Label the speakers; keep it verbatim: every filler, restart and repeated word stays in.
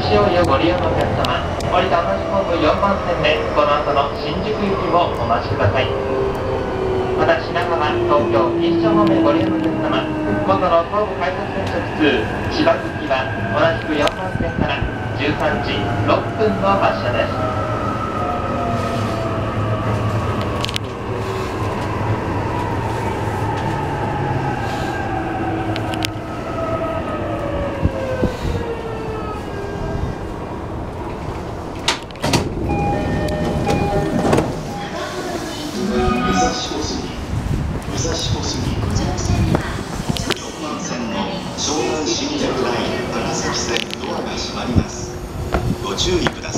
Speaker 1: 潮湯ご利用のお客様、降りた同じホームよんばん線でこの後の新宿行きをお待ちください。また品川、東京、錦糸町方面ご利用のお客様、今度の東武快速線直通千葉行きは同じくよんばん線からじゅうさんじろっぷんの発車です。
Speaker 2: ご注意ください。